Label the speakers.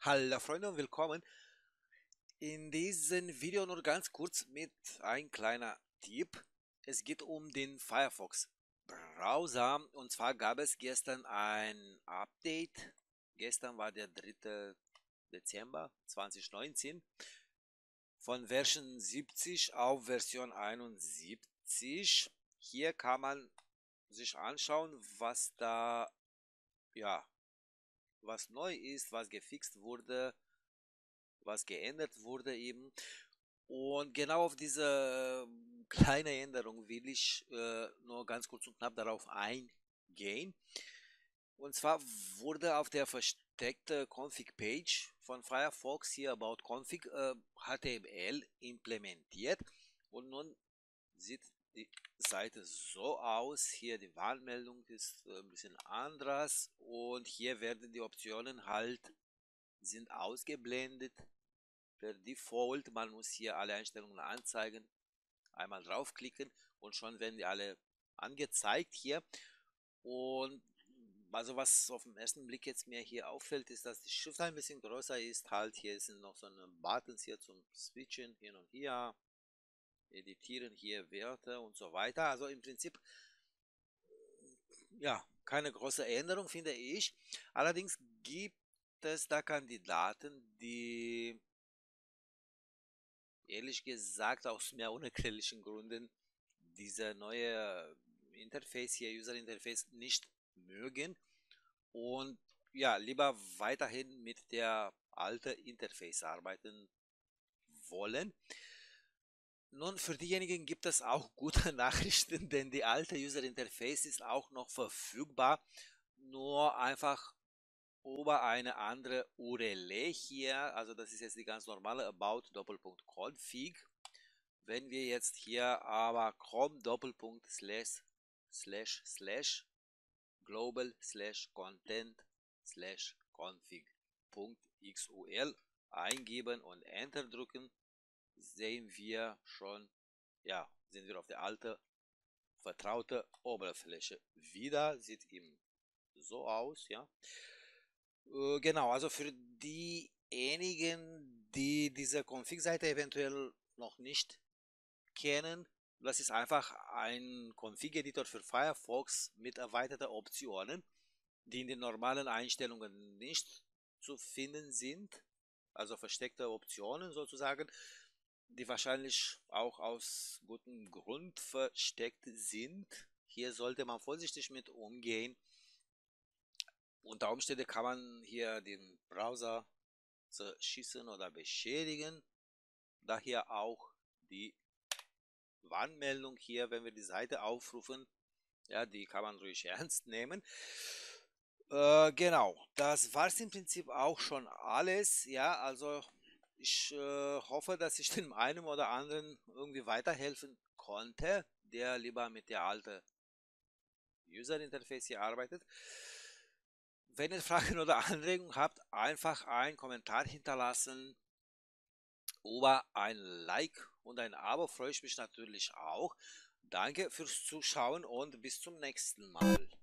Speaker 1: Hallo Freunde und willkommen in diesem Video nur ganz kurz mit ein kleiner Tipp. Es geht um den Firefox Browser und zwar gab es gestern ein Update. Gestern war der 3. Dezember 2019 von Version 70 auf Version 71. Hier kann man sich anschauen, was da, ja, was neu ist, was gefixt wurde, was geändert wurde eben. Und genau auf diese kleine Änderung will ich nur ganz kurz und knapp darauf eingehen. Und zwar wurde auf der versteckten Config-Page von Firefox hier About Config HTML implementiert. Und nun sieht die Seite so aus. Hier die Warnmeldung ist ein bisschen anders. Und hier werden die Optionen halt sind ausgeblendet per Default. Man muss hier alle Einstellungen anzeigen, einmal draufklicken und schon werden die alle angezeigt hier. Und also was auf den ersten Blick jetzt mir hier auffällt, ist, dass die Schrift ein bisschen größer ist. Halt, hier sind noch so eine Buttons hier zum Switchen hin und her, editieren hier Werte und so weiter. Also im Prinzip ja keine große Änderung, finde ich. Allerdings gibt es da Kandidaten, die ehrlich gesagt aus mehr unerklärlichen Gründen diese neue Interface hier, User Interface, nicht mögen und ja, lieber weiterhin mit der alten Interface arbeiten wollen. Nun, für diejenigen gibt es auch gute Nachrichten, denn die alte User Interface ist auch noch verfügbar, nur einfach über eine andere URL hier, also das ist jetzt die ganz normale about config. Wenn wir jetzt hier aber Chrome Doppelpunkt slash global slash content slash config.xul eingeben und Enter drücken, sehen wir schon, ja, sind wir auf der alte vertraute Oberfläche wieder. Sieht eben so aus, ja. Genau, also für diejenigen, die diese Config-Seite eventuell noch nicht kennen, das ist einfach ein Config-Editor für Firefox mit erweiterten Optionen, die in den normalen Einstellungen nicht zu finden sind, also versteckte Optionen sozusagen, die wahrscheinlich auch aus gutem Grund versteckt sind. Hier sollte man vorsichtig mit umgehen. Unter Umständen kann man hier den Browser zerschießen oder beschädigen. Daher auch die Warnmeldung hier, wenn wir die Seite aufrufen. Ja, die kann man ruhig ernst nehmen. Genau, das war es im Prinzip auch schon alles. Ja, also ich hoffe, dass ich dem einen oder anderen irgendwie weiterhelfen konnte, der lieber mit der alten User Interface hier arbeitet. Wenn ihr Fragen oder Anregungen habt, einfach einen Kommentar hinterlassen. Über ein Like und ein Abo freue ich mich natürlich auch. Danke fürs Zuschauen und bis zum nächsten Mal.